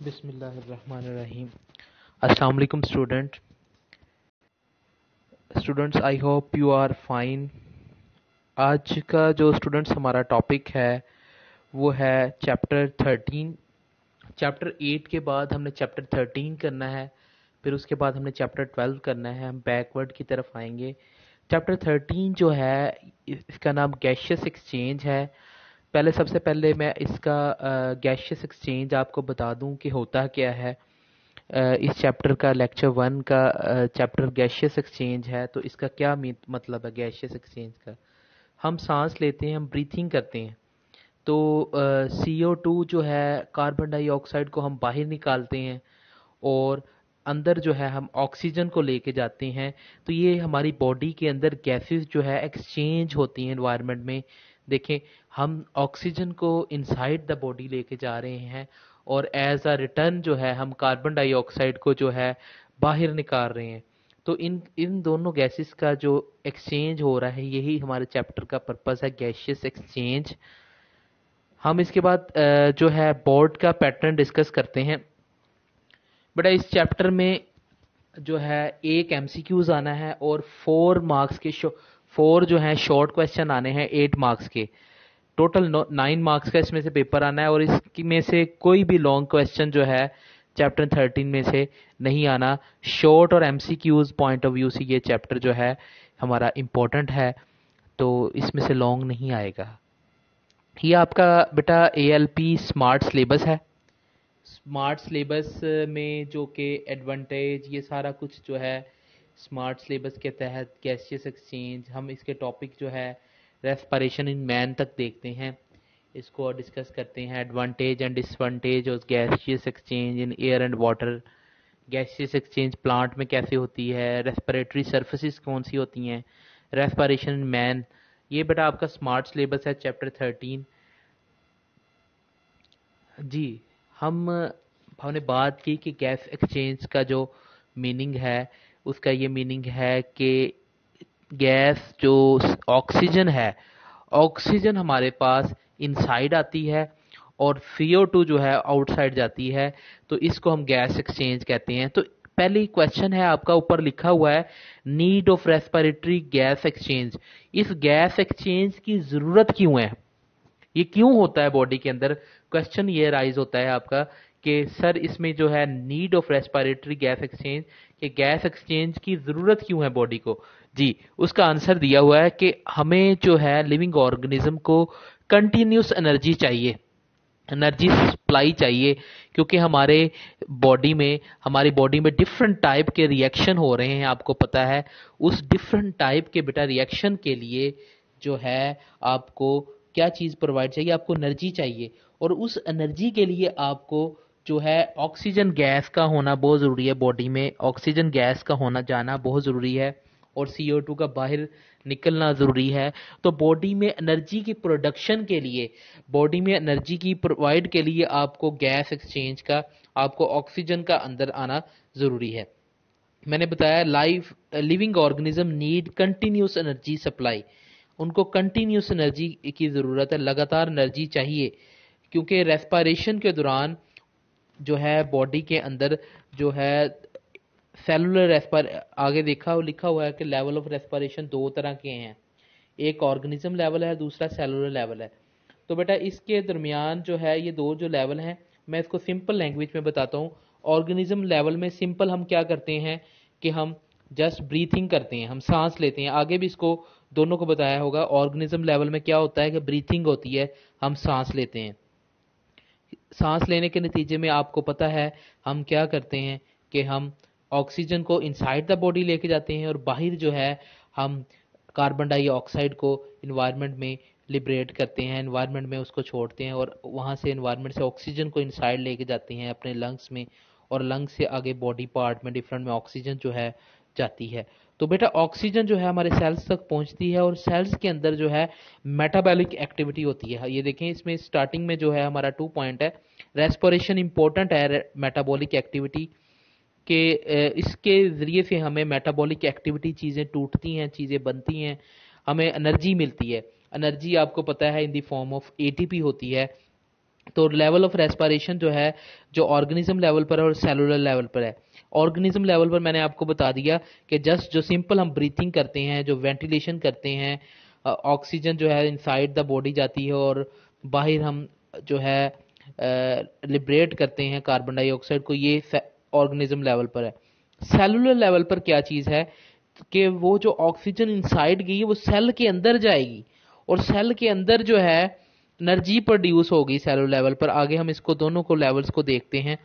बिस्मिल्लाहिर्रहमानिर्रहीम। अस्सलाम वालेकुम students, I hope you are fine. आज का जो स्टूडेंट्स हमारा टॉपिक है वो है चैप्टर 13। चैप्टर 8 के बाद हमने चैप्टर 13 करना है, फिर उसके बाद हमने चैप्टर 12 करना है। हम बैकवर्ड की तरफ आएंगे। चैप्टर 13 जो है इसका नाम गैशियस एक्सचेंज है। सबसे पहले मैं इसका गैशियस एक्सचेंज आपको बता दूं कि होता क्या है। इस चैप्टर का लेक्चर 1 का चैप्टर गैशियस एक्सचेंज है। तो इसका क्या मतलब है गैशियस एक्सचेंज का। हम सांस लेते हैं, हम ब्रीथिंग करते हैं, तो CO2 जो है कार्बन डाइऑक्साइड को हम बाहर निकालते हैं और अंदर जो है हम ऑक्सीजन को लेके जाते हैं। तो ये हमारी बॉडी के अंदर गैसेस जो है एक्सचेंज होती हैं एनवायरनमेंट में। देखें, हम ऑक्सीजन को इनसाइड द बॉडी लेके जा रहे हैं और एज अ रिटर्न जो है हम कार्बन डाइऑक्साइड को जो है बाहर निकाल रहे हैं। तो इन इन दोनों गैसेस का जो एक्सचेंज हो रहा है, यही हमारे चैप्टर का पर्पस है, गैशियस एक्सचेंज। हम इसके बाद जो है बोर्ड का पैटर्न डिस्कस करते हैं। बेटा इस चैप्टर में जो है एक MCQs आना है और 4 मार्क्स के 4 जो है शॉर्ट क्वेश्चन आने हैं 8 मार्क्स के। टोटल 9 मार्क्स का इसमें से पेपर आना है और इसमें से कोई भी लॉन्ग क्वेश्चन जो है चैप्टर 13 में से नहीं आना। शॉर्ट और MCQs पॉइंट ऑफ व्यू से ये चैप्टर जो है हमारा इम्पोर्टेंट है, तो इसमें से लॉन्ग नहीं आएगा। ये आपका बेटा ALP स्मार्ट सिलेबस है। स्मार्ट सिलेबस में जो कि एडवांटेज ये सारा कुछ जो है स्मार्ट सिलेबस के तहत गैसियस एक्सचेंज, हम इसके टॉपिक जो है रेस्पिरेशन इन मैन तक देखते हैं, इसको डिस्कस करते हैं। Advantage and disadvantage of gaseous exchange in air and water. Gaseous exchange plant में कैसे होती है, रेस्पिरेटरी सर्फेसिस कौन सी होती हैं, रेस्पिरेशन इन मैन। ये बेटा आपका स्मार्ट सिलेबस है चैप्टर 13 जी। हमने बात की कि गैस एक्सचेंज का जो मीनिंग है उसका ये मीनिंग है कि गैस जो ऑक्सीजन है, ऑक्सीजन हमारे पास इनसाइड आती है और CO2 जो है आउटसाइड जाती है, तो इसको हम गैस एक्सचेंज कहते हैं। तो पहली क्वेश्चन है आपका, ऊपर लिखा हुआ है need of respiratory gas exchange. इस गैस एक्सचेंज की जरूरत क्यों है, ये क्यों होता है बॉडी के अंदर। क्वेश्चन ये राइज होता है आपका कि सर इसमें जो है need of respiratory gas exchange, कि गैस एक्सचेंज की ज़रूरत क्यों है बॉडी को। जी, उसका आंसर दिया हुआ है कि हमें जो है लिविंग ऑर्गेनिज्म को कंटिन्यूस एनर्जी चाहिए, एनर्जी सप्लाई चाहिए, क्योंकि हमारी बॉडी में डिफरेंट टाइप के रिएक्शन हो रहे हैं, आपको पता है। उस डिफरेंट टाइप के बेटा रिएक्शन के लिए जो है आपको क्या चीज़ प्रोवाइड चाहिए, आपको एनर्जी चाहिए। और उस एनर्जी के लिए आपको जो है ऑक्सीजन गैस का होना बहुत ज़रूरी है, बॉडी में ऑक्सीजन गैस का होना जाना बहुत ज़रूरी है और CO2 का बाहर निकलना ज़रूरी है। तो बॉडी में एनर्जी की प्रोडक्शन के लिए, बॉडी में एनर्जी की प्रोवाइड के लिए आपको गैस एक्सचेंज का, आपको ऑक्सीजन का अंदर आना ज़रूरी है। मैंने बताया living organism need continuous energy supply, उनको कंटिन्यूस एनर्जी की ज़रूरत है, लगातार एनर्जी चाहिए, क्योंकि रेस्पिरेशन के दौरान जो है बॉडी के अंदर जो है सेलुलर आगे लिखा हुआ है कि लेवल ऑफ रेस्पिरेशन 2 तरह के हैं, एक ऑर्गेनिज्म लेवल है, दूसरा सेलुलर लेवल है। तो बेटा इसके दरमियान जो है ये 2 जो लेवल हैं, मैं इसको सिंपल लैंग्वेज में बताता हूँ। ऑर्गेनिज्म लेवल में सिंपल हम क्या करते हैं कि हम जस्ट ब्रीथिंग करते हैं, हम सांस लेते हैं। आगे भी इसको दोनों को बताया होगा। ऑर्गेनिज्म लेवल में क्या होता है कि ब्रीथिंग होती है, हम सांस लेते हैं। सांस लेने के नतीजे में आपको पता है हम क्या करते हैं कि हम ऑक्सीजन को इनसाइड द बॉडी लेके जाते हैं और बाहर जो है हम कार्बन डाइऑक्साइड को इन्वायरमेंट में लिबरेट करते हैं, इन्वायरमेंट में उसको छोड़ते हैं और वहाँ से इन्वायरमेंट से ऑक्सीजन को इनसाइड लेके जाते हैं अपने लंग्स में, और लंग्स से आगे बॉडी पार्ट में डिफरेंट में ऑक्सीजन जो है जाती है। तो बेटा ऑक्सीजन जो है हमारे सेल्स तक पहुंचती है और सेल्स के अंदर जो है मेटाबॉलिक एक्टिविटी होती है। ये देखें, इसमें स्टार्टिंग में जो है हमारा 2 पॉइंट है, रेस्पिरेशन इंपॉर्टेंट है मेटाबॉलिक एक्टिविटी के, इसके ज़रिए से हमें मेटाबॉलिक एक्टिविटी, चीज़ें टूटती हैं, चीज़ें बनती हैं, हमें एनर्जी मिलती है। एनर्जी आपको पता है in the form of ATP होती है। तो लेवल ऑफ रेस्पिरेशन जो है, जो ऑर्गेनिज्म लेवल पर है और सेलुलर लेवल पर है। ऑर्गेनिज्म लेवल पर मैंने आपको बता दिया कि जस्ट जो सिंपल हम ब्रीथिंग करते हैं, जो वेंटिलेशन करते हैं, ऑक्सीजन जो है इनसाइड द बॉडी जाती है और बाहर हम जो है लिबरेट करते हैं कार्बन डाइऑक्साइड को, ये ऑर्गेनिज्म लेवल पर है। सेलुलर लेवल पर क्या चीज़ है कि वो जो ऑक्सीजन इनसाइड गई है वो सेल के अंदर जाएगी और सेल के अंदर जो है एनर्जी प्रोड्यूस होगी सेलुलर लेवल पर। आगे हम इसको दोनों को लेवल्स को देखते हैं।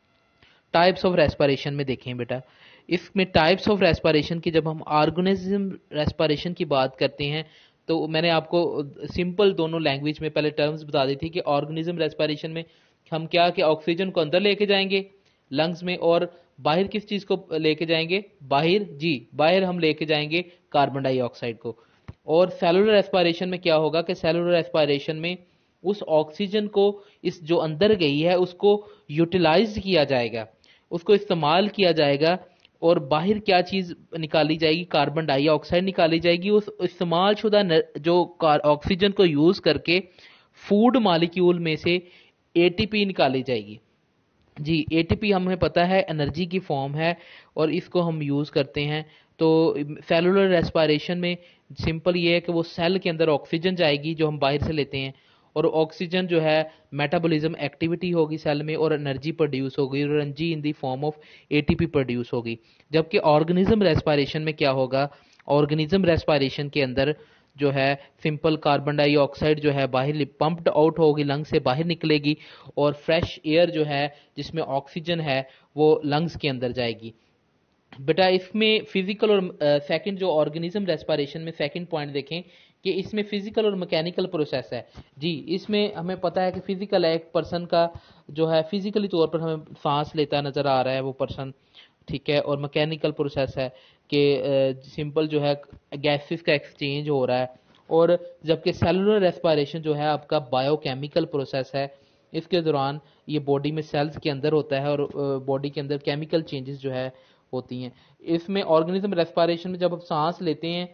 टाइप्स ऑफ रेस्पिरेशन में देखें बेटा, इसमें टाइप्स ऑफ रेस्पिरेशन की जब हम ऑर्गेनिज्म रेस्पिरेशन की बात करते हैं तो मैंने आपको सिंपल दोनों लैंग्वेज में पहले टर्म्स बता दी थी कि ऑर्गेनिज्म रेस्पिरेशन में हम क्या कि ऑक्सीजन को अंदर लेके जाएंगे लंग्स में, और बाहर किस चीज़ को लेके जाएंगे, बाहर जी बाहर हम लेके जाएंगे कार्बन डाइऑक्साइड को। और सेलुलर रेस्पिरेशन में क्या होगा कि सेलुलर रेस्पिरेशन में उस ऑक्सीजन को इस जो अंदर गई है उसको यूटिलाइज किया जाएगा, उसको इस्तेमाल किया जाएगा और बाहर क्या चीज़ निकाली जाएगी, कार्बन डाइऑक्साइड निकाली जाएगी। उस इस्तेमाल शुदा जो ऑक्सीजन को यूज़ करके फूड मालिक्यूल में से एटीपी निकाली जाएगी। जी एटीपी हमें पता है एनर्जी की फॉर्म है और इसको हम यूज़ करते हैं। तो सेलुलर रेस्पिरेशन में सिंपल ये है कि वो सेल के अंदर ऑक्सीजन जाएगी जो हम बाहर से लेते हैं, और ऑक्सीजन जो है मेटाबॉलिज्म एक्टिविटी होगी सेल में और एनर्जी प्रोड्यूस होगी और energy in the form of ATP produce होगी। जबकि ऑर्गेनिज्म रेस्पिरेशन में क्या होगा, ऑर्गेनिज्म रेस्पिरेशन के अंदर जो है सिंपल कार्बन डाइऑक्साइड जो है बाहर पंप्ड आउट होगी, लंग से बाहर निकलेगी और फ्रेश एयर जो है जिसमें ऑक्सीजन है वो लंग्स के अंदर जाएगी। बेटा इसमें फिजिकल और सेकंड जो ऑर्गेनिज्म रेस्पिरेशन में सेकंड पॉइंट देखें कि इसमें फिजिकल और मैकेनिकल प्रोसेस है। जी इसमें हमें पता है कि फिजिकल है, एक पर्सन का जो है फिजिकली तौर पर हमें सांस लेता नजर आ रहा है वो पर्सन, ठीक है। और मैकेनिकल प्रोसेस है कि सिंपल जो है गैसेस का एक्सचेंज हो रहा है। और जबकि सेलुलर रेस्पिरेशन जो है आपका बायोकेमिकल प्रोसेस है, इसके दौरान ये बॉडी में सेल्स के अंदर होता है और बॉडी के अंदर केमिकल चेंजेस जो है होती हैं। इसमें ऑर्गेनिज्म रेस्पिरेशन में जब आप सांस लेते हैं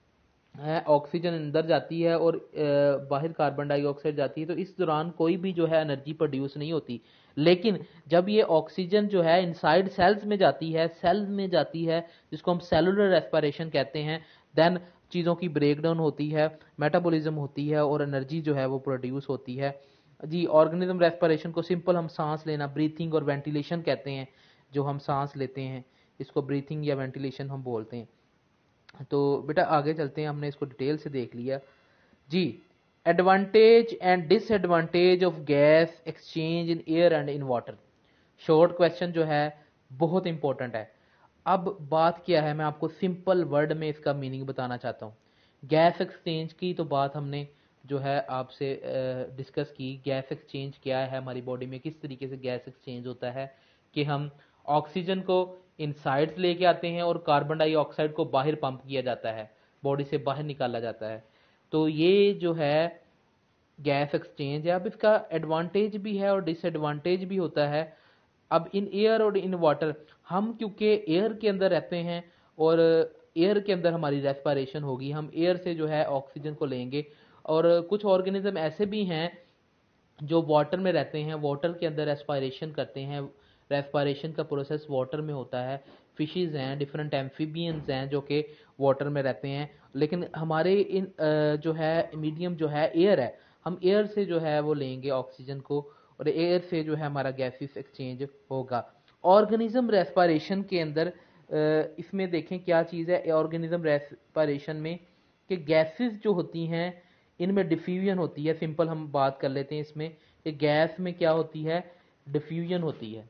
ऑक्सीजन अंदर जाती है और बाहर कार्बन डाइऑक्साइड जाती है, तो इस दौरान कोई भी जो है एनर्जी प्रोड्यूस नहीं होती। लेकिन जब ये ऑक्सीजन जो है इनसाइड सेल्स में जाती है, सेल में जाती है जिसको हम सेलुलर रेस्पिरेशन कहते हैं, देन चीज़ों की ब्रेकडाउन होती है, मेटाबॉलिज्म होती है और एनर्जी जो है वो प्रोड्यूस होती है। जी ऑर्गेनिज्म रेस्पिरेशन को सिंपल हम सांस लेना, ब्रीथिंग और वेंटिलेशन कहते हैं। जो हम सांस लेते हैं इसको ब्रीथिंग या वेंटिलेशन हम बोलते हैं। तो बेटा आगे चलते हैं, हमने इसको डिटेल से देख लिया। जी advantage and disadvantage of gas exchange in air and in water. Short question जो है बहुत इंपॉर्टेंट है। अब बात क्या है, मैं आपको सिंपल वर्ड में इसका मीनिंग बताना चाहता हूँ। गैस एक्सचेंज की तो बात हमने जो है आपसे डिस्कस की। गैस एक्सचेंज क्या है हमारी बॉडी में, किस तरीके से गैस एक्सचेंज होता है कि हम ऑक्सीजन को इनसाइड से लेके आते हैं और कार्बन डाइऑक्साइड को बाहर पंप किया जाता है, बॉडी से बाहर निकाला जाता है। तो ये जो है गैस एक्सचेंज है। अब इसका एडवांटेज भी है और डिसएडवांटेज भी होता है। अब इन एयर और इन वाटर, हम क्योंकि एयर के अंदर रहते हैं और एयर के अंदर हमारी रेस्पिरेशन होगी, हम एयर से जो है ऑक्सीजन को लेंगे। और कुछ ऑर्गेनिज्म ऐसे भी हैं जो वाटर में रहते हैं, वाटर के अंदर रेस्पिरेशन करते हैं, रेस्पिरेशन का प्रोसेस वाटर में होता है। फिशेज हैं, डिफरेंट एम्फीबियंस हैं जो कि वाटर में रहते हैं। लेकिन हमारे इन जो है मीडियम जो है एयर है, हम एयर से जो है वो लेंगे ऑक्सीजन को और एयर से जो है हमारा गैसेस एक्सचेंज होगा। ऑर्गेनिज्म रेस्पिरेशन के अंदर इसमें देखें क्या चीज़ है ऑर्गेनिज्म रेस्पिरेशन में कि गैसेस जो होती हैं इनमें डिफ्यूजन होती है। सिंपल हम बात कर लेते हैं इसमें कि गैस में क्या होती है, डिफ्यूजन होती है।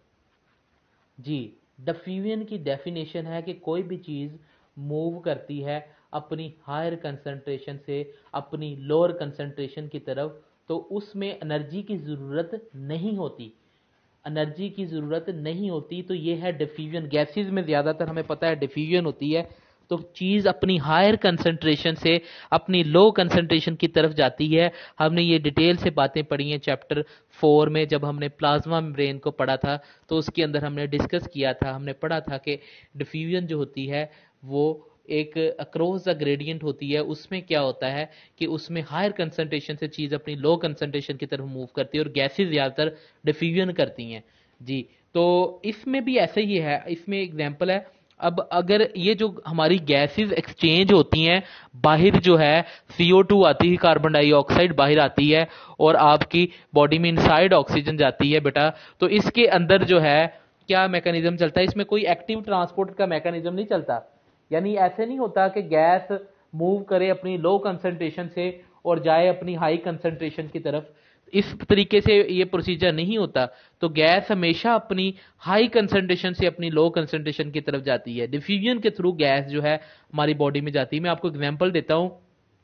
जी डिफ्यूजन की डेफिनेशन है कि कोई भी चीज़ मूव करती है अपनी हायर कंसंट्रेशन से अपनी लोअर कंसंट्रेशन की तरफ, तो उसमें एनर्जी की ज़रूरत नहीं होती, एनर्जी की ज़रूरत नहीं होती। तो ये है डिफ्यूजन। गैसेस में ज़्यादातर हमें पता है डिफ्यूजन होती है, तो चीज़ अपनी हायर कंसंट्रेशन से अपनी लो कंसंट्रेशन की तरफ जाती है। हमने ये डिटेल से बातें पढ़ी हैं चैप्टर 4 में, जब हमने प्लाज्मा मेम्ब्रेन को पढ़ा था तो उसके अंदर हमने डिस्कस किया था, हमने पढ़ा था कि डिफ्यूजन जो होती है वो एक अक्रॉस द ग्रेडियंट होती है, उसमें क्या होता है कि उसमें हायर कंसंट्रेशन से चीज़ अपनी लो कंसंट्रेशन की तरफ मूव करती है और गैसेज ज़्यादातर डिफ्यूजन करती हैं जी। तो इसमें भी ऐसा ही है, इसमें एग्जांपल है। अब अगर ये जो हमारी गैसेस एक्सचेंज होती हैं, बाहर जो है CO2 आती है, कार्बन डाइऑक्साइड बाहर आती है और आपकी बॉडी में इनसाइड ऑक्सीजन जाती है बेटा, तो इसके अंदर जो है क्या मैकेनिज्म चलता है, इसमें कोई एक्टिव ट्रांसपोर्ट का मैकेनिज्म नहीं चलता। यानी ऐसे नहीं होता कि गैस मूव करे अपनी लो कंसंट्रेशन से और जाए अपनी हाई कंसंट्रेशन की तरफ, इस तरीके से ये प्रोसीजर नहीं होता। तो गैस हमेशा अपनी हाई कंसंट्रेशन से अपनी लो कंसंट्रेशन की तरफ जाती है, डिफ्यूजन के थ्रू गैस जो है हमारी बॉडी में जाती है। मैं आपको एग्जांपल देता हूं,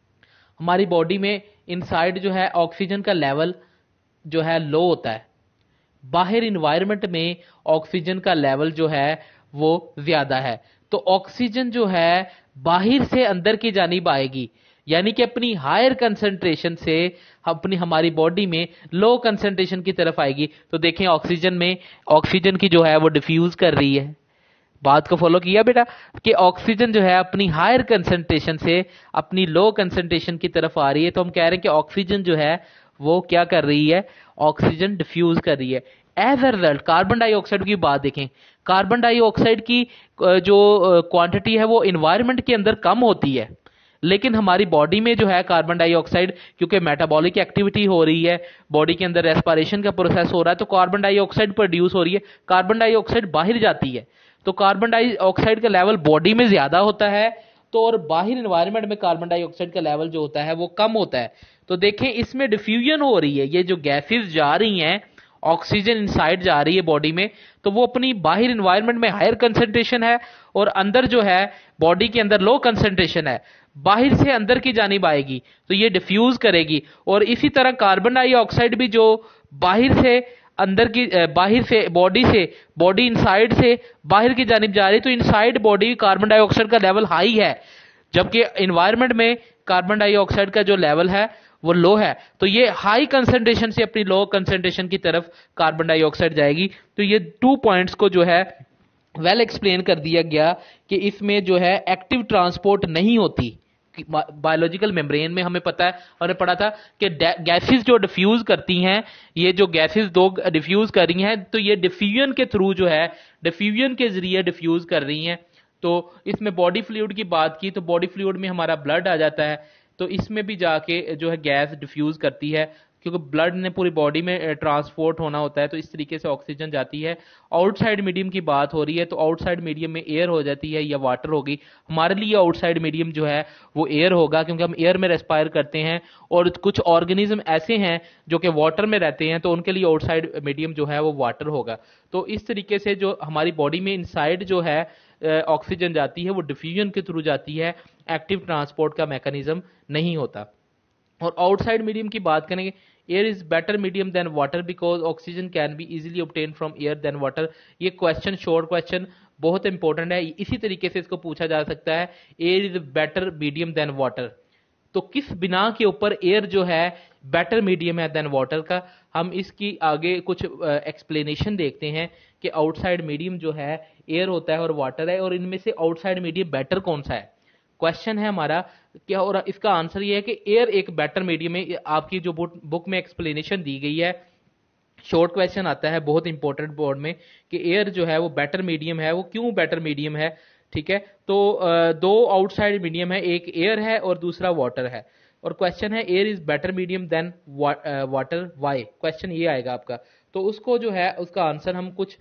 हमारी बॉडी में इनसाइड जो है ऑक्सीजन का लेवल जो है लो होता है, बाहर इन्वायरमेंट में ऑक्सीजन का लेवल जो है वो ज्यादा है। तो ऑक्सीजन जो है बाहर से अंदर की जानिब आएगी, यानी कि अपनी हायर कंसंट्रेशन से अपनी हमारी बॉडी में लो कंसंट्रेशन की तरफ आएगी। तो देखें ऑक्सीजन में ऑक्सीजन की जो है वो डिफ्यूज कर रही है, बात को फॉलो किया बेटा, कि ऑक्सीजन जो है अपनी हायर कंसंट्रेशन से अपनी लो कंसंट्रेशन की तरफ आ रही है। तो हम कह रहे हैं कि ऑक्सीजन जो है वो क्या कर रही है, ऑक्सीजन डिफ्यूज कर रही है। As a result carbon dioxide की बात देखें, कार्बन डाइऑक्साइड की जो क्वांटिटी है वो इन्वायरमेंट के अंदर कम होती है, लेकिन हमारी बॉडी में जो है कार्बन डाइऑक्साइड, क्योंकि मेटाबॉलिक एक्टिविटी हो रही है, बॉडी के अंदर रेस्पिरेशन का प्रोसेस हो रहा है, तो कार्बन डाइऑक्साइड प्रोड्यूस हो रही है, कार्बन डाइऑक्साइड बाहर जाती है। तो कार्बन डाइऑक्साइड का लेवल बॉडी में ज्यादा होता है, तो और बाहर एनवायरनमेंट में कार्बन डाइऑक्साइड का लेवल जो होता है वो कम होता है। तो देखें इसमें डिफ्यूजन हो रही है, ये जो गैसेस जा रही हैं, ऑक्सीजन इनसाइड जा रही है बॉडी में, तो वो अपनी बाहर एनवायरनमेंट में हायर कंसंट्रेशन है और अंदर जो है बॉडी के अंदर लो कंसंट्रेशन है, बाहर से अंदर की जानिब आएगी तो ये डिफ्यूज करेगी। और इसी तरह कार्बन डाइऑक्साइड भी जो बाहर से अंदर की बाहर से बॉडी इनसाइड से बाहर की जानिब जा रही है, तो इनसाइड बॉडी कार्बन डाइऑक्साइड का लेवल हाई है, जबकि एनवायरनमेंट में कार्बन डाइऑक्साइड का जो लेवल है वो लो है। तो ये हाई कंसंट्रेशन से अपनी लो कंसंट्रेशन की तरफ कार्बन डाइऑक्साइड जाएगी। तो ये 2 पॉइंट्स को जो है वेल एक्सप्लेन कर दिया गया कि इसमें जो है एक्टिव ट्रांसपोर्ट नहीं होती। बायोलॉजिकल मेम्ब्रेन में हमें पता है, हमने पढ़ा था कि गैसेस जो डिफ्यूज करती हैं, ये जो गैसेस दो डिफ्यूज कर रही हैं, तो ये डिफ्यूजन के थ्रू जो है, डिफ्यूजन के जरिए डिफ्यूज कर रही हैं। तो इसमें बॉडी फ्लूइड की बात की, तो बॉडी फ्लूइड में हमारा ब्लड आ जाता है, तो इसमें भी जाके जो है गैस डिफ्यूज करती है, क्योंकि ब्लड ने पूरी बॉडी में ट्रांसपोर्ट होना होता है, तो इस तरीके से ऑक्सीजन जाती है। आउटसाइड मीडियम की बात हो रही है, तो आउटसाइड मीडियम में एयर हो जाती है या वाटर होगी। हमारे लिए आउटसाइड मीडियम जो है वो एयर होगा, क्योंकि हम एयर में रेस्पायर करते हैं, और कुछ ऑर्गेनिज्म ऐसे हैं जो कि वाटर में रहते हैं, तो उनके लिए आउटसाइड मीडियम जो है वो वाटर होगा। तो इस तरीके से जो हमारी बॉडी में इनसाइड जो है ऑक्सीजन जाती है वो डिफ्यूजन के थ्रू जाती है, एक्टिव ट्रांसपोर्ट का मैकेनिज्म नहीं होता। और आउटसाइड मीडियम की बात करेंगे, air is better medium than water because oxygen can be easily obtain from air than water. ये क्वेश्चन शॉर्ट क्वेश्चन बहुत इंपॉर्टेंट है, इसी तरीके से इसको पूछा जा सकता है, air is better medium than water. तो किस बिना के ऊपर एयर जो है बेटर मीडियम है देन वाटर का, हम इसकी आगे कुछ एक्सप्लेनेशन देखते हैं कि आउटसाइड मीडियम जो है एयर होता है और वाटर है, और इनमें से आउटसाइड मीडियम बेटर कौन सा है, क्वेश्चन है हमारा क्या। और इसका आंसर ये है कि एयर एक बेटर मीडियम है। आपकी जो बुक में एक्सप्लेनेशन दी गई है, शॉर्ट क्वेश्चन आता है बहुत इंपॉर्टेंट बोर्ड में, कि एयर जो है वो बेटर मीडियम है, वो क्यों बेटर मीडियम है, ठीक है। तो दो आउटसाइड मीडियम है, एक एयर है और दूसरा वाटर है, और क्वेश्चन है air is better medium than water, why, question ये आएगा आपका। तो उसको जो है उसका आंसर हम कुछ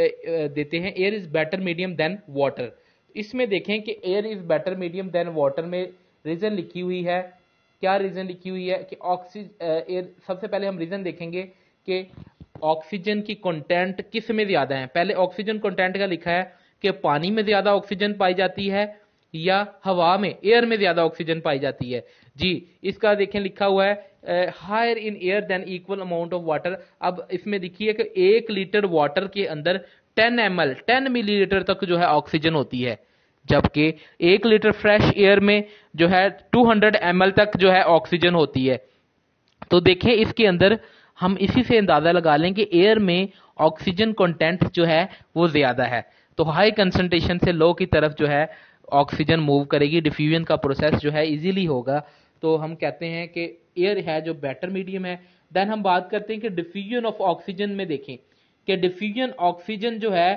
देते हैं, air is better medium than water. इसमें देखें कि air is better medium than water में रीजन लिखी हुई है, क्या रीजन लिखी हुई है कि ऑक्सीजन, सबसे पहले हम रीजन देखेंगे कि ऑक्सीजन की कंटेंट किस में ज्यादा है। पहले ऑक्सीजन कंटेंट का लिखा है कि पानी में ज्यादा ऑक्सीजन पाई जाती है या हवा में, एयर में ज्यादा ऑक्सीजन पाई जाती है जी। इसका देखें लिखा हुआ है higher in air than equal amount of water. अब इसमें देखिए कि 1 लीटर वाटर के अंदर 10 ml 10 मिलीलीटर तक जो है ऑक्सीजन होती है, जबकि 1 लीटर फ्रेश एयर में जो है 200 ml तक जो है ऑक्सीजन होती है। तो देखें इसके अंदर हम इसी से अंदाजा लगा लें कि एयर में ऑक्सीजन कंटेंट जो है वो ज्यादा है, तो हाई कंसंट्रेशन से लो की तरफ जो है ऑक्सीजन मूव करेगी, डिफ्यूजन का प्रोसेस जो है इजीली होगा। तो हम कहते हैं कि एयर है जो बेटर मीडियम है। देन हम बात करते हैं कि डिफ्यूजन ऑफ ऑक्सीजन में देखें कि डिफ्यूजन ऑक्सीजन जो है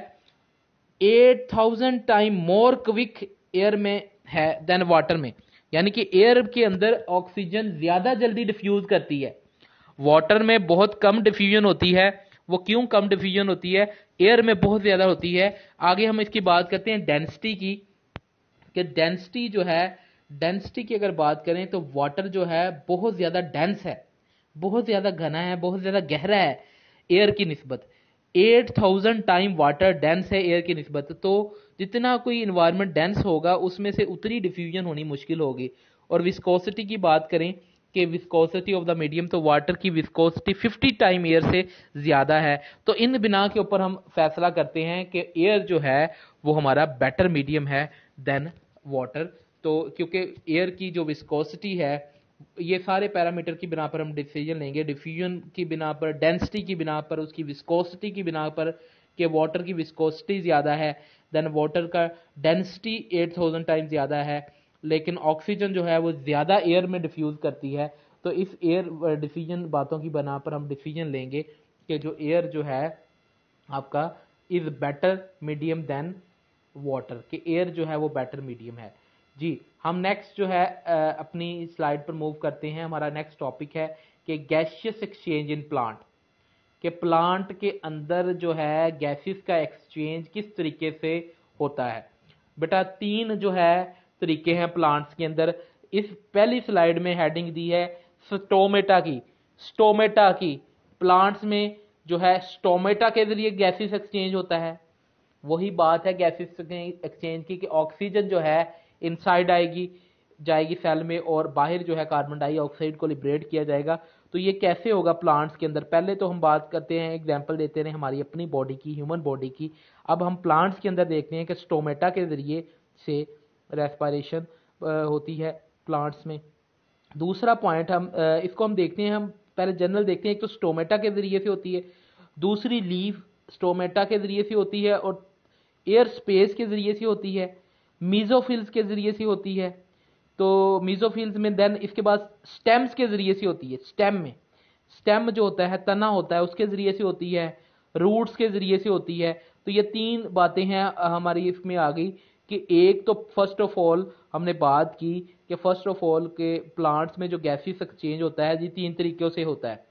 8000 टाइम मोर क्विक एयर में है देन वाटर में, यानी कि एयर के अंदर ऑक्सीजन ज्यादा जल्दी डिफ्यूज करती है, वाटर में बहुत कम डिफ्यूजन होती है। वो क्यों कम डिफ्यूजन होती है? एयर में बहुत ज्यादा होती है। आगे हम इसकी बात करते हैं डेंसिटी की, कि डेंसिटी जो है, डेंसिटी की अगर बात करें तो वाटर जो है बहुत ज्यादा डेंस है, बहुत ज्यादा घना है, बहुत ज्यादा गहरा है एयर की निस्बत। 8000 टाइम वाटर डेंस है एयर की निस्बत। तो जितना कोई इन्वायरमेंट डेंस होगा उसमें से उतनी डिफ्यूजन होनी मुश्किल होगी। और विस्कोसिटी की बात करें कि विस्कोसिटी ऑफ द मीडियम, तो वाटर की विस्कोसिटी 50 टाइम एयर से ज्यादा है। तो इन बिना के ऊपर हम फैसला करते हैं कि एयर जो है वो हमारा बेटर मीडियम है देन वाटर। तो क्योंकि एयर की जो विस्कोसिटी है, ये सारे पैरामीटर की बिना पर हम डिसीजन लेंगे, डिफ्यूजन की बिना पर, डेंसिटी की बिना पर, उसकी विस्कोसिटी की बिना पर, कि वाटर की विस्कोसिटी ज्यादा है देन वाटर का डेंसिटी 8000 टाइम ज्यादा है, लेकिन ऑक्सीजन जो है वो ज्यादा एयर में डिफ्यूज करती है। तो इस एयर डिसीजन बातों की बिना पर हम डिसीजन लेंगे कि जो एयर जो है आपका is better medium than water, कि एयर जो है वो बेटर मीडियम है। जी, हम नेक्स्ट जो है अपनी स्लाइड पर मूव करते हैं। हमारा नेक्स्ट टॉपिक है कि गैसियस एक्सचेंज इन प्लांट, कि प्लांट के अंदर जो है गैसेस का एक्सचेंज किस तरीके से होता है। बेटा तीन जो है तरीके हैं प्लांट्स के अंदर। इस पहली स्लाइड में हेडिंग दी है स्टोमेटा की, स्टोमेटा की। प्लांट्स में जो है स्टोमेटा के जरिए गैसेस एक्सचेंज होता है। वही बात है गैसेस एक्सचेंज की कि ऑक्सीजन जो है इनसाइड आएगी, जाएगी सेल में, और बाहर जो है कार्बन डाइऑक्साइड को लिबरेट किया जाएगा। तो ये कैसे होगा प्लांट्स के अंदर? पहले तो हम बात करते हैं, एग्जांपल देते हैं हमारी अपनी बॉडी की, ह्यूमन बॉडी की। अब हम प्लांट्स के अंदर देखते हैं कि स्टोमेटा के जरिए से रेस्पिरेशन होती है प्लांट्स में। दूसरा पॉइंट हम इसको हम देखते हैं, हम पहले जनरल देखते हैं। एक तो स्टोमेटा के जरिए से होती है, दूसरी लीफ स्टोमेटा के जरिए से होती है, और एयर स्पेस के जरिए से होती है, मीजोफिल्स के जरिए से होती है। तो मीजोफिल्स में देन इसके बाद स्टेम्स के जरिए से होती है। स्टेम में, स्टेम जो होता है तना होता है, उसके जरिए से होती है, रूट्स के जरिए से होती है। तो ये तीन बातें हैं हमारी इसमें आ गई कि एक तो फर्स्ट ऑफ ऑल हमने बात की कि फर्स्ट ऑफ ऑल के प्लांट्स में जो गैसेस एक्सचेंज होता है जी तीन तरीकों से होता है,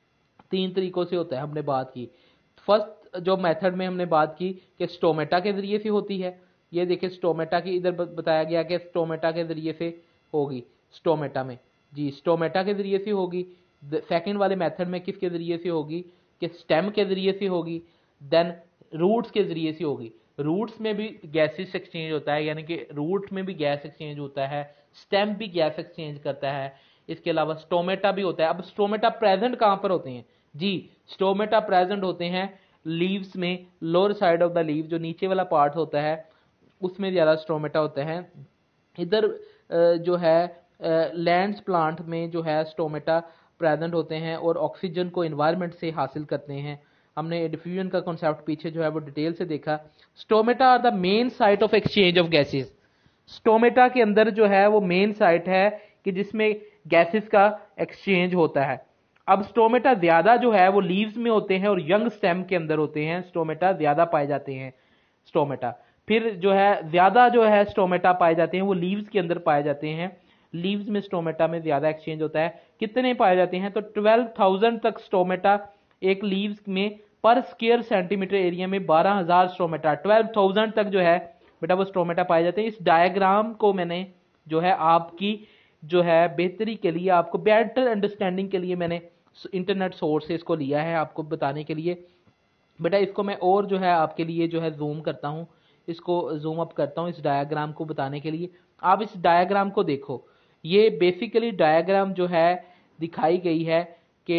तीन तरीकों से होता है हमने बात की। फर्स्ट जो मेथड में हमने बात की कि स्टोमेटा के जरिए से होती है। ये देखिए स्टोमेटा की इधर बताया गया कि स्टोमेटा के जरिए से होगी, स्टोमेटा में जी स्टोमेटा के जरिए से होगी। सेकंड वाले मेथड में किसके जरिए से होगी कि स्टेम के जरिए से होगी, देन रूट्स के जरिए से होगी। रूट्स में भी गैसेस एक्सचेंज होता है, यानी कि रूट में भी गैस एक्सचेंज होता है, स्टेम भी गैस एक्सचेंज करता है। इसके अलावा स्टोमेटा भी होता है। अब स्टोमेटा प्रेजेंट कहां पर होते हैं जी? स्टोमेटा प्रेजेंट होते हैं लीव्स में, lower side of the leaf, जो नीचे वाला पार्ट होता है उसमें ज्यादा स्टोमेटा होता है। इधर जो है लैंड्स प्लांट में जो है स्टोमेटा प्रेजेंट होते हैं और ऑक्सीजन को एनवायरनमेंट से हासिल करते हैं। हमने डिफ्यूजन का कॉन्सेप्ट पीछे जो है वो डिटेल से देखा। Stomata are the main site of exchange of gases. Stomata के अंदर जो है वो मेन साइट है कि जिसमें गैसेस का एक्सचेंज होता है। अब स्टोमेटा ज्यादा जो है वो लीव्स में होते हैं और यंग स्टेम के अंदर होते हैं, स्टोमेटा ज्यादा पाए जाते हैं। स्टोमेटा फिर जो है ज्यादा जो है स्टोमेटा पाए जाते हैं वो लीव्स के अंदर पाए जाते हैं। लीव्स में स्टोमेटा में ज्यादा एक्सचेंज होता है। कितने पाए जाते हैं? तो 12,000 तक स्टोमेटा एक लीव्स में पर स्क्वायर सेंटीमीटर एरिया में 12,000 स्टोमेटा, 12,000 तक जो है बेटा वो स्टोमेटा पाए जाते हैं। इस डायग्राम को मैंने जो है आपकी जो है बेहतरी के लिए, आपको बेटर अंडरस्टैंडिंग के लिए मैंने इंटरनेट सोर्स से इसको लिया है आपको बताने के लिए। बेटा इसको मैं और जो है आपके लिए जो है जूम करता हूँ, इसको जूम अप करता हूँ इस डायग्राम को बताने के लिए। आप इस डायग्राम को देखो, ये बेसिकली डायग्राम जो है दिखाई गई है कि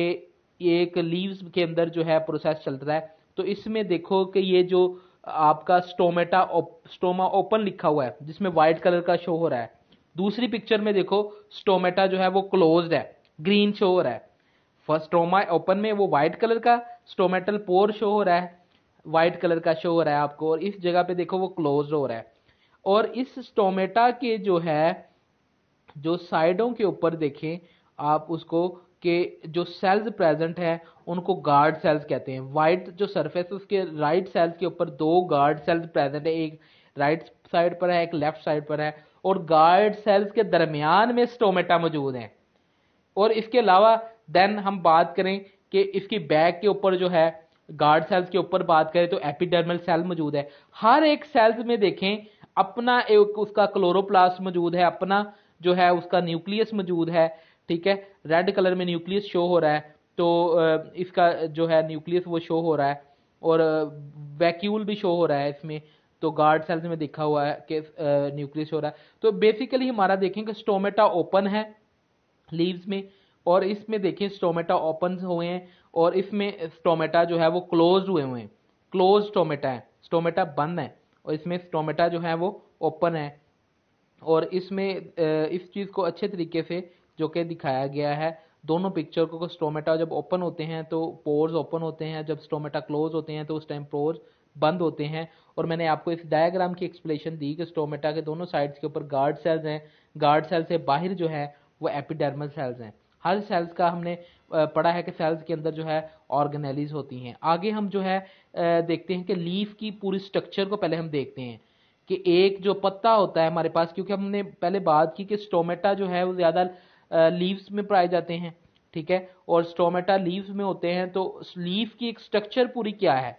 एक लीव्स के अंदर जो है प्रोसेस चल रहा है। तो इसमें देखो कि ये जो आपका स्टोमा ओपन लिखा हुआ है जिसमें व्हाइट कलर का शो हो रहा है। दूसरी पिक्चर में देखो स्टोमेटा जो है वो क्लोज्ड है, ग्रीन शो हो रहा है। फर्स्ट स्टोमा ओपन में वो व्हाइट कलर का स्टोमेटल पोर शो हो रहा है, व्हाइट कलर का शो हो रहा है आपको, और इस जगह पे देखो वो क्लोज हो रहा है। और इस स्टोमेटा के जो है जो साइडों के ऊपर देखें आप उसको कि जो सेल्स प्रेजेंट है उनको गार्ड सेल्स कहते हैं। वाइट जो सरफेस उसके राइट सेल्स के ऊपर दो गार्ड सेल्स प्रेजेंट है, एक राइट साइड पर है एक लेफ्ट साइड पर है, और गार्ड सेल्स के दरमियान में स्टोमेटा मौजूद है। और इसके अलावा देन हम बात करें कि इसकी बैक के ऊपर जो है गार्ड सेल्स के ऊपर बात करें तो एपिडर्मल सेल मौजूद है। हर एक सेल्स में देखें अपना एक उसका क्लोरोप्लास्ट मौजूद है, अपना जो है उसका न्यूक्लियस मौजूद है। ठीक है, रेड कलर में न्यूक्लियस शो हो रहा है, तो इसका जो है न्यूक्लियस वो शो हो रहा है, और वैक्यूल भी शो हो रहा है इसमें। तो गार्ड सेल्स में देखा हुआ है कि न्यूक्लियस हो रहा है। तो बेसिकली हमारा देखें कि स्टोमेटा ओपन है लीव्स में, और इसमें देखें स्टोमेटा ओपन हुए हैं, और इसमें स्टोमेटा जो है वो क्लोज हुए हुए हैं। क्लोज स्टोमेटा है, स्टोमेटा बंद है, और इसमें स्टोमेटा जो है वो ओपन है। और इसमें इस चीज़ को अच्छे तरीके से जो कि दिखाया गया है दोनों पिक्चर को। स्टोमेटा जब ओपन होते हैं तो पोर्स ओपन होते हैं, जब स्टोमेटा क्लोज होते हैं तो उस टाइम पोर्स बंद होते हैं। और मैंने आपको इस डायग्राम की एक्सप्लेनेशन दी कि स्टोमेटा के दोनों साइड्स के ऊपर गार्ड सेल्स हैं, गार्ड सेल से बाहर जो है वो एपिडर्मल सेल्स हैं। हर सेल्स का हमने पढ़ा है कि सेल्स के अंदर जो है ऑर्गेनेलीज होती हैं। आगे हम जो है देखते हैं कि लीफ की पूरी स्ट्रक्चर को पहले हम देखते हैं कि एक जो पत्ता होता है हमारे पास, क्योंकि हमने पहले बात की कि स्टोमेटा जो है वो ज़्यादा लीव्स में पाए जाते हैं। ठीक है, और स्टोमेटा लीव्स में होते हैं, तो लीफ की एक स्ट्रक्चर पूरी क्या है,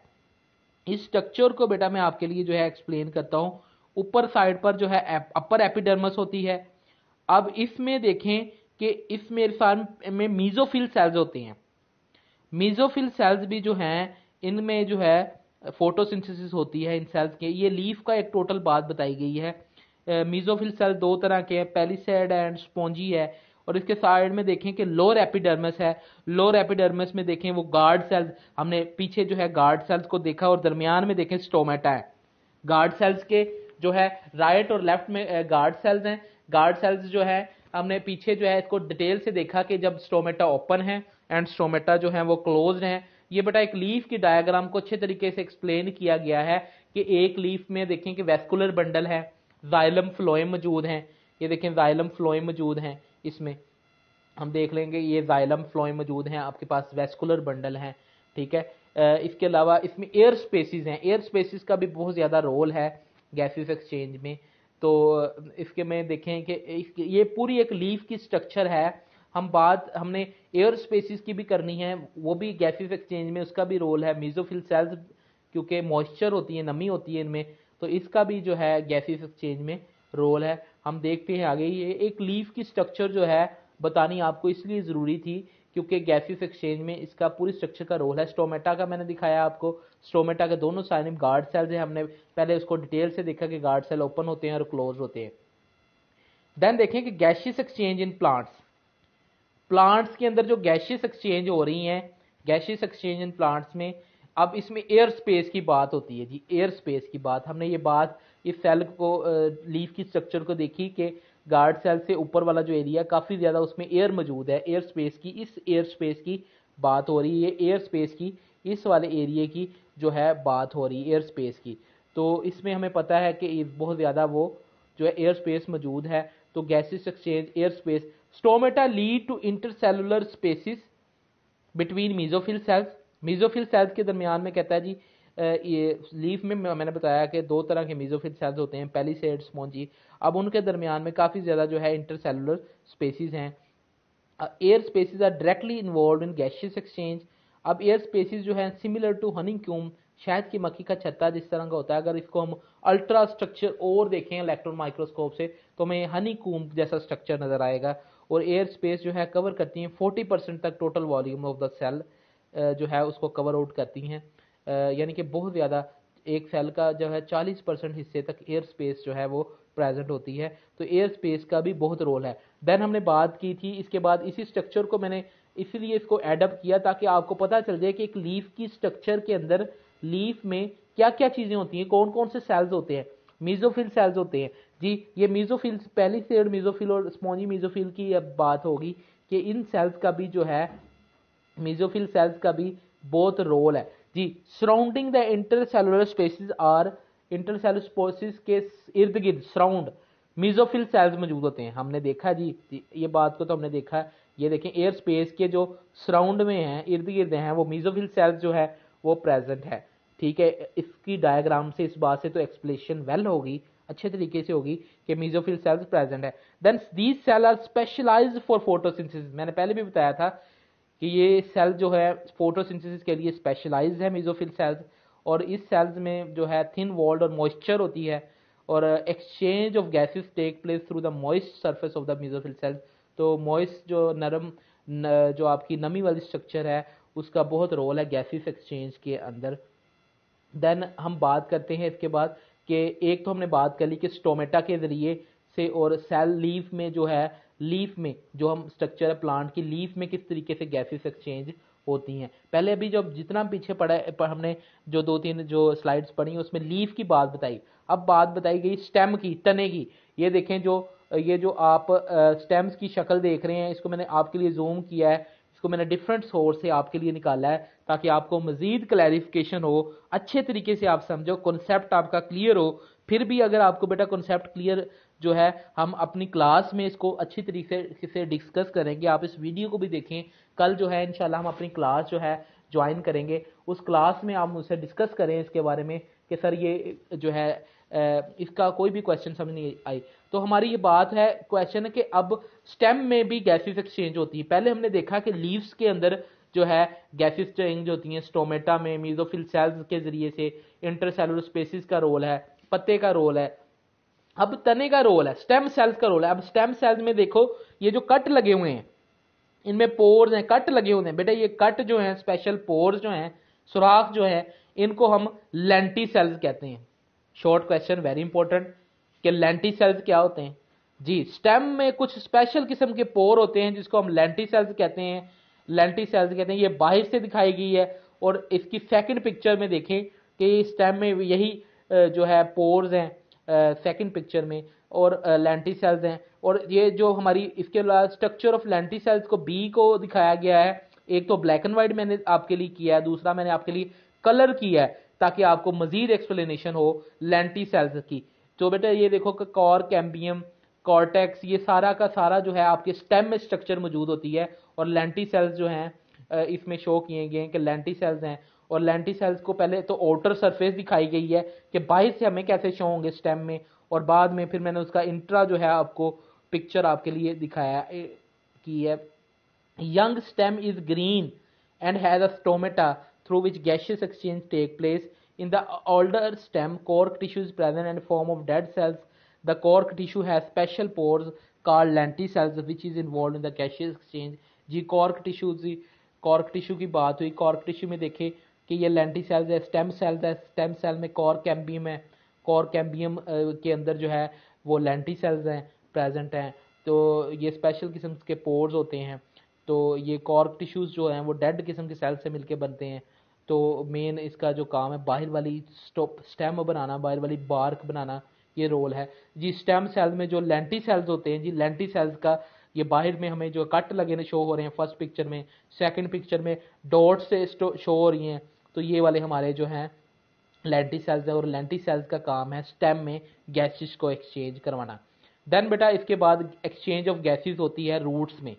इस स्ट्रक्चर को बेटा मैं आपके लिए जो है एक्सप्लेन करता हूं। ऊपर साइड पर जो है अपर एपिडर्मस होती है। अब इसमें देखें कि इसमें साथ में मीजोफिल सेल्स होते हैं। मीजोफिल सेल्स भी जो हैं इनमें जो है फोटोसिंथेसिस होती है इन सेल्स के। ये लीफ का एक टोटल बात बताई गई है। मीजोफिल सेल दो तरह के हैं, पेलिसेड एंड स्पॉन्जी है। और इसके साइड में देखें कि लोअर एपिडर्मस है। लोअर एपिडर्मस में देखें वो गार्ड सेल्स, हमने पीछे जो है गार्ड सेल्स को देखा, और दरमियान में देखें स्टोमेटा है। गार्ड सेल्स के जो है राइट और लेफ्ट में गार्ड सेल्स हैं। गार्ड सेल्स जो है हमने पीछे जो है इसको डिटेल से देखा कि जब स्टोमेटा ओपन है एंड स्टोमेटा जो है वो क्लोज्ड है। ये बेटा एक लीफ की डायग्राम को अच्छे तरीके से एक्सप्लेन किया गया है कि एक लीफ में देखें कि वेस्कुलर बंडल है, जाइलम फ्लोएम मौजूद हैं। ये देखें जाइलम फ्लोएम मौजूद हैं, इसमें हम देख लेंगे ये जाइलम फ्लोएम मौजूद हैं, आपके पास वेस्कुलर बंडल हैं। ठीक है, इसके अलावा इसमें एयर स्पेसिस हैं। एयर स्पेसिस का भी बहुत ज़्यादा रोल है गैसेस एक्सचेंज में। तो इसके में देखें कि ये पूरी एक लीफ की स्ट्रक्चर है। हमने एयर स्पेसिस की भी करनी है, वो भी गैसेस एक्सचेंज में उसका भी रोल है। मीजोफिल सेल्स क्योंकि मॉइस्चर होती है, नमी होती है इनमें, तो इसका भी जो है गैसेस एक्सचेंज में रोल है। हम देखते हैं आगे। ये एक लीफ की स्ट्रक्चर जो है बतानी आपको इसलिए ज़रूरी थी क्योंकि गैसेस एक्सचेंज में इसका पूरी स्ट्रक्चर का रोल है। स्टोमेटा का मैंने दिखाया आपको, स्टोमेटा के दोनों साइड में गार्ड सेल्स है। हमने पहले उसको डिटेल से देखा कि गार्ड सेल ओपन होते हैं और क्लोज होते हैं। देन देखें कि gaseous exchange in plants. Plants के अंदर जो गैसियस एक्सचेंज हो रही हैं, गैसियस एक्सचेंज इन प्लांट्स में, अब इसमें एयर स्पेस की बात होती है जी। एयर स्पेस की बात, हमने ये बात इस सेल को लीफ की स्ट्रक्चर को देखी कि गार्ड सेल से ऊपर वाला जो एरिया काफ़ी ज़्यादा उसमें एयर मौजूद है। एयर स्पेस की, इस एयर स्पेस की बात हो रही है। एयर स्पेस की इस वाले एरिया की जो है बात हो रही है एयर स्पेस की। तो इसमें हमें पता है कि बहुत ज़्यादा वो जो है एयर स्पेस मौजूद है। तो gases exchange, air space, stomata lead to intercellular spaces between mesophyll cells. Mesophyll cells के दरमियान में कहता है जी ये लीफ में मैंने बताया कि दो तरह के मीजोफिल सेल्स होते हैं, पेलिसेड, स्पॉन्जी। अब उनके दरमियान में काफ़ी ज़्यादा जो है इंटरसेलुलर स्पेसिस हैं। Air spaces are directly involved in gaseous exchange. अब एयर स्पेसिस जो है सिमिलर टू हनी क्यूम, शहद की मक्खी का छत्ता जिस तरह का होता है, अगर इसको हम अल्ट्रा स्ट्रक्चर और देखें इलेक्ट्रॉन माइक्रोस्कोप से तो हमें हनी कूम जैसा स्ट्रक्चर नजर आएगा। और एयर स्पेस जो है कवर करती हैं 40% तक total volume of the cell जो है उसको कवर आउट करती हैं। यानी कि बहुत ज़्यादा एक सेल का जो है 40% हिस्से तक एयर स्पेस जो है वो प्रेजेंट होती है। तो एयर स्पेस का भी बहुत रोल है। देन हमने बात की थी, इसके बाद इसी स्ट्रक्चर को मैंने इसीलिए इसको एडअप किया ताकि आपको पता चल जाए कि एक लीफ की स्ट्रक्चर के अंदर लीफ में क्या क्या चीज़ें होती हैं, कौन कौन से सेल्स होते हैं। मीजोफिल सेल्स होते हैं जी। ये मीजोफिल, पहली सेड मीजोफिल और स्पॉन्जी मीजोफिल की अब बात होगी कि इन सेल्स का भी जो है, मीजोफिल सेल्स का भी बहुत रोल है जी। Surrounding the intercellular spaces are intercellular spaces के इर्द गिर्द सराउंड मीजोफिल सेल्स मौजूद होते हैं। हमने देखा जी, ये बात को तो हमने देखा। ये देखें, एयर स्पेस के जो सराउंड में हैं, इर्द गिर्द हैं, वो मीजोफिल सेल्स जो है वो प्रेजेंट है। ठीक है, इसकी डायग्राम से इस बात से तो एक्सप्लेनेशन वेल होगी, अच्छे तरीके से होगी कि मीजोफिल सेल्स प्रेजेंट है। Then these cells are specialised for photosynthesis. मैंने पहले भी बताया था कि ये सेल जो है फोटोसिंथेसिस के लिए स्पेशलाइज्ड है, मीजोफिल सेल्स। और इस सेल्स में जो है थिन वॉल्ड और मॉइस्चर होती है, और exchange of gases take place through the moist surface of the mesophyll cells. तो मॉइस्ट जो नरम जो आपकी नमी वाली स्ट्रक्चर है, उसका बहुत रोल है गैसेस एक्सचेंज के अंदर। देन हम बात करते हैं इसके बाद कि एक तो हमने बात कर ली कि स्टोमेटा के जरिए से, और सेल लीफ में जो है, लीफ में जो हम स्ट्रक्चर है प्लांट की, लीफ में किस तरीके से गैसेस एक्सचेंज होती हैं। पहले अभी जब जितना पीछे पढ़ा पर हमने जो 2-3 जो स्लाइड्स पढ़ी उसमें लीफ की बात बताई। अब बात बताई गई स्टेम की, तने की। ये देखें, ये जो आप स्टेम्स की शक्ल देख रहे हैं, इसको मैंने आपके लिए जूम किया है, इसको मैंने डिफरेंट सोर्स से आपके लिए निकाला है ताकि आपको मजीद क्लैरिफिकेशन हो, अच्छे तरीके से आप समझो, कॉन्सेप्ट आपका क्लियर हो। फिर भी अगर आपको बेटा कॉन्सेप्ट क्लियर जो है, हम अपनी क्लास में इसको अच्छी तरीके से डिस्कस करेंगे। आप इस वीडियो को भी देखें। कल जो है इंशाल्लाह हम अपनी क्लास जो है ज्वाइन करेंगे, उस क्लास में आप मुझसे डिस्कस करें इसके बारे में कि सर ये जो है इसका कोई भी क्वेश्चन समझ नहीं आई। तो हमारी ये बात है, क्वेश्चन है कि अब स्टेम में भी गैसेस एक्सचेंज होती है। पहले हमने देखा कि लीव्स के अंदर जो है गैसेस चेंज होती हैं, स्टोमेटा में मीजोफिल सेल्स के जरिए से, इंटरसेलुलर स्पेसिस का रोल है, पत्ते का रोल है, अब तने का रोल है, स्टेम सेल्स का रोल है। अब स्टेम सेल्स में देखो, ये जो कट लगे हुए हैं, इनमें पोर्स हैं, कट लगे हुए हैं बेटा। ये कट जो हैं, स्पेशल पोर्स जो हैं, सुराख जो है, इनको हम लेंटी सेल्स कहते हैं। शॉर्ट क्वेश्चन, वेरी इंपॉर्टेंट, कि लेंटी सेल्स क्या होते हैं जी। स्टेम में कुछ स्पेशल किस्म के पोर होते हैं जिसको हम लेंटी सेल्स कहते हैं। लेंटी सेल्स कहते हैं, ये बाहर से दिखाई गई है। और इसकी सेकंड पिक्चर में देखें कि स्टेम में यही जो है पोर्स हैं सेकंड पिक्चर में, और लेंटी सेल्स हैं। और ये जो हमारी इसके अलावा स्ट्रक्चर ऑफ लेंटी सेल्स को बी को दिखाया गया है। एक तो ब्लैक एंड व्हाइट मैंने आपके लिए किया है, दूसरा मैंने आपके लिए कलर किया है ताकि आपको मजीद एक्सप्लेनेशन हो लेंटी सेल्स की। तो बेटा ये देखो कि कॉर, कैम्बियम, कॉर्टेक्स, ये सारा का सारा जो है आपके स्टेम में स्ट्रक्चर मौजूद होती है। और लेंटी सेल्स जो हैं इसमें शो किए गए हैं कि लेंटी सेल्स हैं। और लेंटी सेल्स को पहले तो आउटर सरफेस दिखाई गई है कि बाहर से हमें कैसे शो होंगे स्टेम में, और बाद में फिर मैंने उसका इंट्रा जो है आपको पिक्चर आपके लिए दिखाया की है। Young stem is green and has a stomata through which gaseous exchange take place. In the older stem, cork tissue is present in form of dead cells. The cork tissue has special pores called lenticels which is involved in the gaseous exchange. जी cork tissue की बात हुई। cork tissue में देखें कि ये lenticels है, stem cells है, stem cell में cork cambium है, cork cambium के अंदर जो है वो lenticels हैं, present हैं। तो ये स्पेशल किस्म के पोर्स होते हैं। तो ये कॉर्क टिश्यूज जो हैं वो डेड किस्म के सेल से मिलके बनते हैं। तो मेन इसका जो काम है बाहर वाली स्टेम बनाना, बाहर वाली बार्क बनाना, ये रोल है जी। स्टेम सेल में जो लेंटी सेल्स होते हैं जी, लेंटी सेल्स का ये बाहर में हमें जो कट लगे शो हो रहे हैं फर्स्ट पिक्चर में, सेकंड पिक्चर में डॉट से शो हो रही हैं। तो ये वाले हमारे जो हैं लेंटी सेल्स है, और लेंटी सेल्स का काम है स्टेम में गैसेस को एक्सचेंज करवाना। देन बेटा इसके बाद एक्सचेंज ऑफ गैसेस होती है रूट्स में।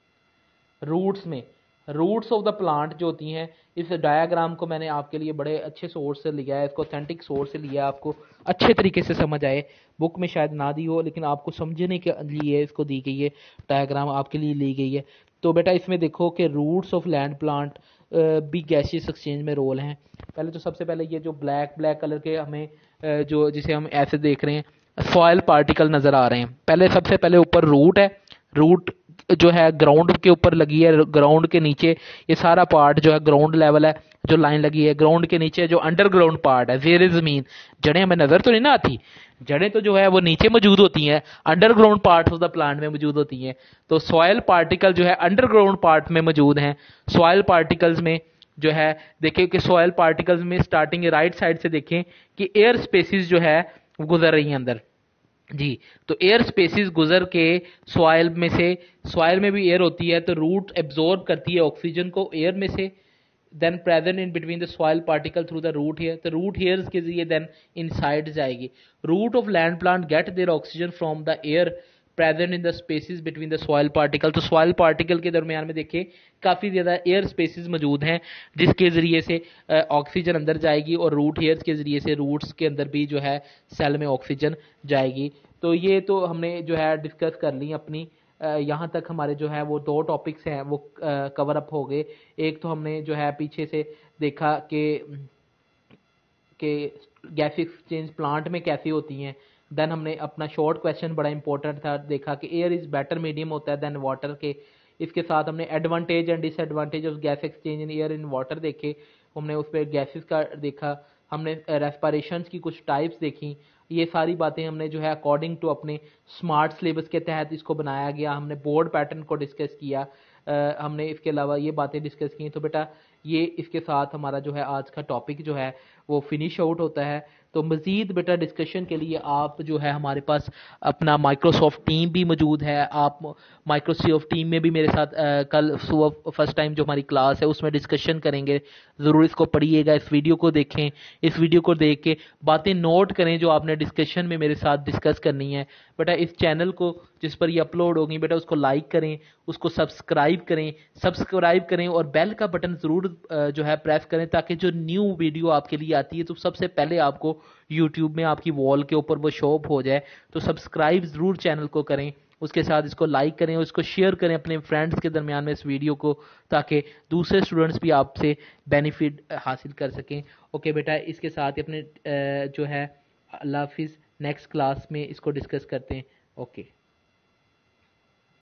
रूट्स ऑफ द प्लांट जो होती हैं, इस डायग्राम को मैंने आपके लिए बड़े अच्छे सोर्स से लिया है, इसको ऑथेंटिक सोर्स से लिया, आपको अच्छे तरीके से समझ आए। बुक में शायद ना दी हो, लेकिन आपको समझने के लिए इसको दी गई है, डायग्राम आपके लिए ली गई है। तो बेटा इसमें देखो कि रूट्स ऑफ लैंड प्लांट भी गैसियस एक्सचेंज में रोल हैं। पहले तो सबसे पहले ये जो ब्लैक कलर के हमें जो जिसे हम ऐसे देख रहे हैं, सॉइल पार्टिकल नज़र आ रहे हैं। पहले सबसे पहले ऊपर रूट है, रूट जो है ग्राउंड के ऊपर लगी है, ग्राउंड के नीचे ये सारा पार्ट जो है ग्राउंड लेवल है, जो लाइन लगी है। ग्राउंड के नीचे जो अंडरग्राउंड पार्ट है, ज़ेर ज़मीन, जड़ें हमें नजर तो नहीं ना आती, जड़ें तो जो है वो नीचे मौजूद होती हैं, underground part of the plant में मौजूद होती हैं। तो सॉइल पार्टिकल जो है अंडरग्राउंड पार्ट में मौजूद हैं। सॉइल पार्टिकल्स में जो है देखें कि सॉइल पार्टिकल्स में स्टार्टिंग राइट साइड से देखें कि एयर स्पेसिस जो है गुजर रही हैं अंदर जी। तो एयर स्पेसिस गुजर के सॉइल में से, सॉइल में भी एयर होती है तो रूट एब्जॉर्ब करती है ऑक्सीजन को एयर में से, then present in between the soil particle through the root hair, तो रूट हेयर्स के जरिए देन इनसाइड जाएगी। Root of land plant get their oxygen from the air present in the spaces between the soil particle, तो soil particle के दरमियान में देखिए काफ़ी ज़्यादा एयर स्पेसिस मौजूद हैं जिसके ज़रिए से ऑक्सीजन अंदर जाएगी, और रूट हेयर्स के ज़रिए से रूट्स के अंदर भी जो है सेल में ऑक्सीजन जाएगी। तो ये तो हमने जो है डिस्कस कर ली अपनी, यहाँ तक हमारे जो है वो 2 टॉपिक्स हैं वो कवर अप हो गए। एक तो हमने जो है पीछे से देखा कि गैस एक्सचेंज प्लांट में कैसी होती हैं। देन हमने अपना शॉर्ट क्वेश्चन बड़ा इंपॉर्टेंट था, देखा कि एयर इज़ बेटर मीडियम होता है देन वाटर के। इसके साथ हमने advantage and disadvantage of gas exchange in air in water देखे, हमने उस पर गैसेस का देखा, हमने रेस्पिरेशंस की कुछ टाइप्स देखी। ये सारी बातें हमने जो है अकॉर्डिंग टू अपने स्मार्ट सिलेबस के तहत इसको बनाया गया। हमने बोर्ड पैटर्न को डिस्कस किया, हमने इसके अलावा ये बातें डिस्कस की। तो बेटा ये इसके साथ हमारा जो है आज का टॉपिक जो है वो फिनिश आउट होता है। तो मज़ीद बेटा डिस्कशन के लिए आप जो है हमारे पास अपना माइक्रोसॉफ्ट टीम भी मौजूद है। आप माइक्रोसॉफ्ट टीम में भी मेरे साथ कल सुबह फर्स्ट टाइम जो हमारी क्लास है उसमें डिस्कशन करेंगे। ज़रूर इसको पढ़िएगा, इस वीडियो को देखें, इस वीडियो को देख के बातें नोट करें जो आपने डिस्कशन में मेरे साथ डिस्कस करनी है। बेटा इस चैनल को जिस पर ये अपलोड होगी बेटा उसको लाइक करें, उसको सब्सक्राइब करें और बेल का बटन ज़रूर जो है प्रेस करें, ताकि जो न्यू वीडियो आपके लिए आती है तो सबसे पहले आपको यूट्यूब में आपकी वॉल के ऊपर वो शो हो जाए। तो सब्सक्राइब ज़रूर चैनल को करें, उसके साथ इसको लाइक करें और इसको शेयर करें अपने फ्रेंड्स के दरमियान में इस वीडियो को, ताकि दूसरे स्टूडेंट्स भी आपसे बेनिफिट हासिल कर सकें। ओके बेटा, इसके साथ ही अपने जो है अल्लाह हाफिज़, नेक्स्ट क्लास में इसको डिस्कस करते हैं। ओके।